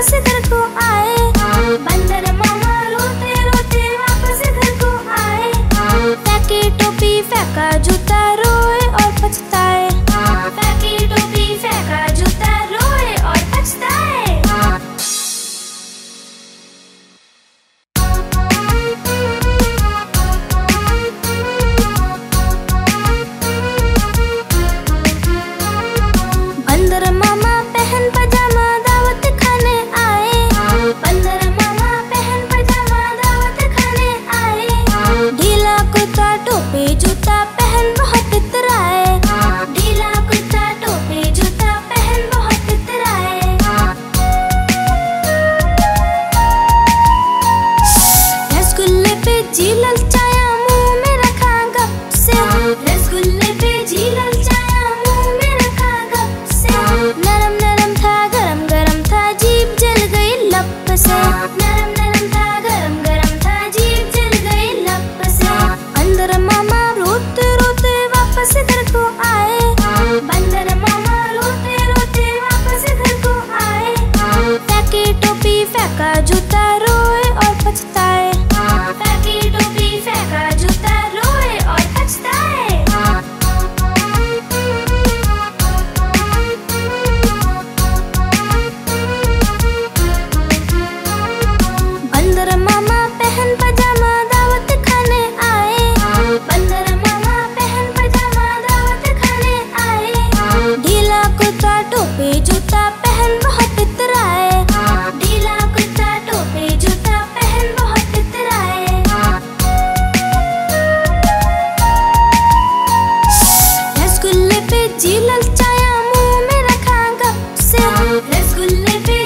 वापस घर को आए। बंदर मामा रोते रोते वापस घर को आए। फेंकी टोपी फेंका जूता रोए और पछताए। फेंकी टोपी फेंका जूता रोए और पछताए। बंदर मामा पहन पजामा दावत खाने आए। बंदर मामा पहन पजामा दावत खाने आए। ढीला कुर्ता टोपी जूता पहन बहुत इतराए। ढीला कुर्ता टोपी जूता पहन बहुत इतराए। रसगुल्ले पे जी ललचाया मुंह में रखा गप से। रसगुल्ले पे जी ललचाया मुंह में रखा गप से। नरम नरम था गरम गरम था जीभ जल गई लप से। नरम नरम था गरम गरम था जीभ जल गई लप से। बंदर मामा रोते रोते वापस घर को आए। बंदर मामा रोते रोते वापस घर को आए। फेंकी टोपी फेंका जूता रोए और पछताए। फेंकी टोपी फेंका जूता रोए और पछताए। बंदर मामा पहन पजामा दावत खाने आए। बंदर मामा पहन पजामा दावत खाने आए। ढीला कुर्ता टोपी जूता पहन बहुत इतराए। ढीला कुर्ता टोपी जूता पहन बहुत इतराए। रसगुल्ले पे जी ललचाया मुंह में रखा गप से। रसगुल्ले पे